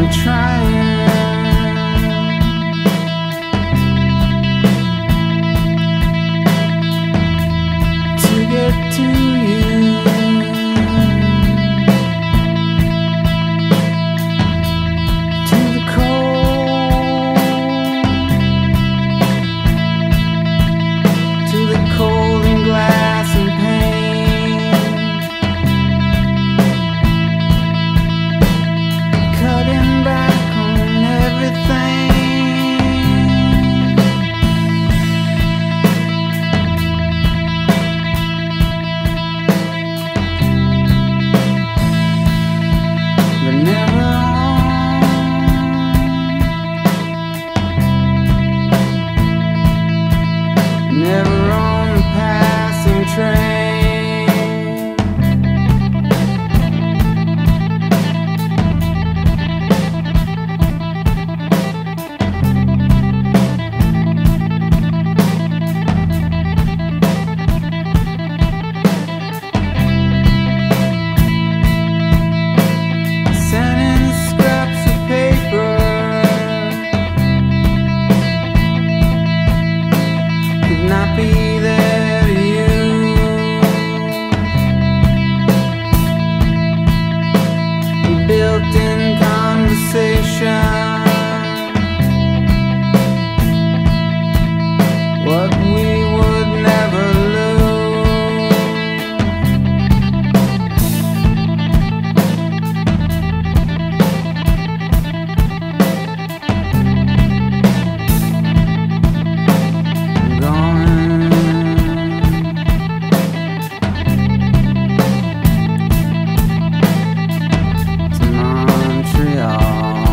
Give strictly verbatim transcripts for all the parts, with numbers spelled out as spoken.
I'm trying to get to you. To the cold, to the cold and glass and pain, cutting back on everything. But never on, never on the passing train. Sending scraps of paper could not be there to you. Built-in conversation, what we would never lose. Going to Montreal.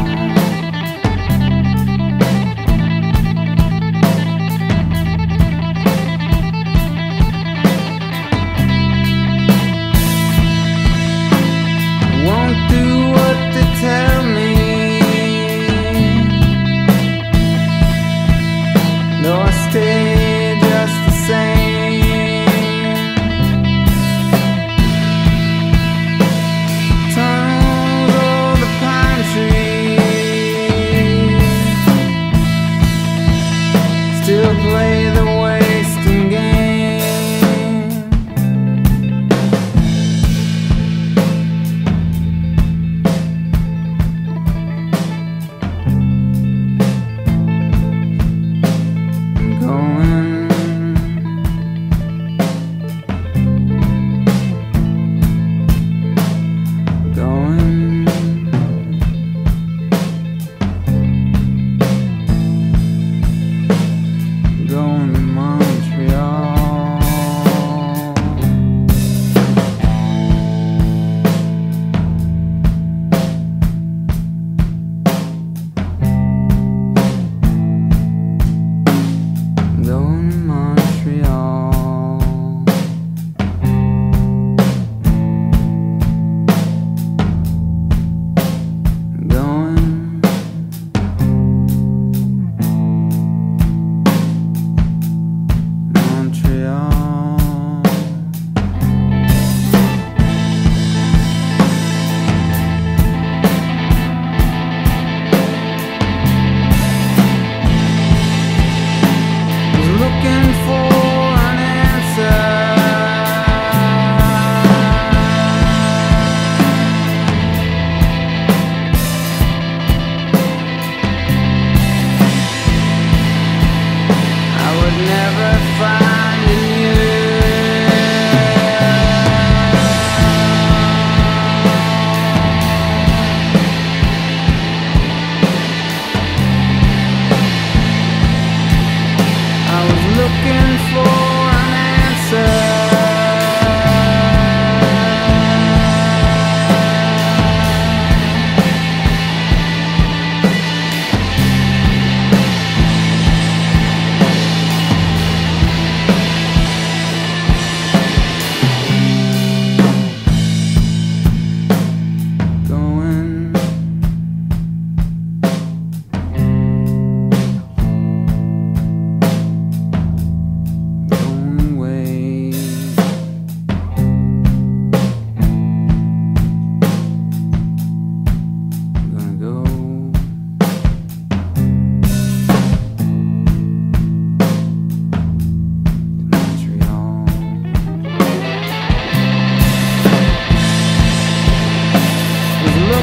Won't do what they tell me, though I stay just the same. Tunnels over the pine trees still play the wasting game. Going Going Going to Montreal. Going to Montreal. Going Montreal. Was looking for an answer. I would never find in you. I was looking for an answer.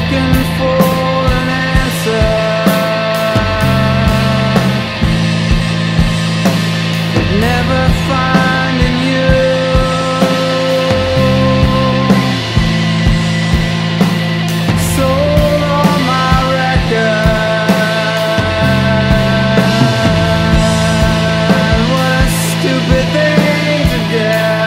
looking for an answer, but never finding you. Sold all my records. What a stupid thing to do.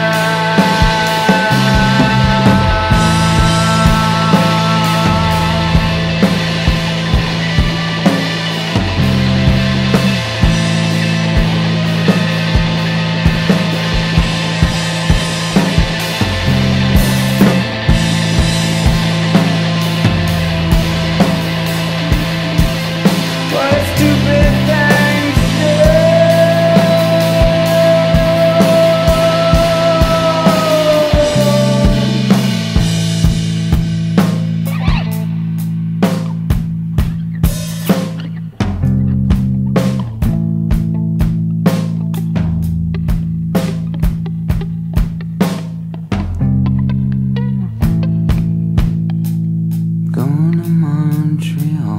What a stupid thing to do. Going to Montreal.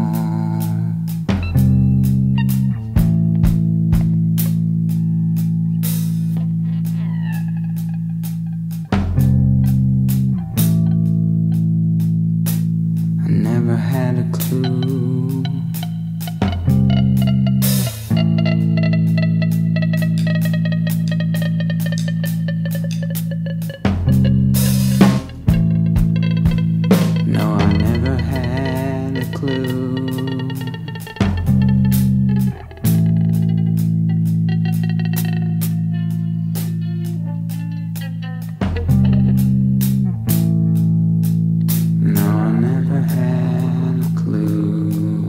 I never had a clue. No, I never had a clue. No, I never had a clue.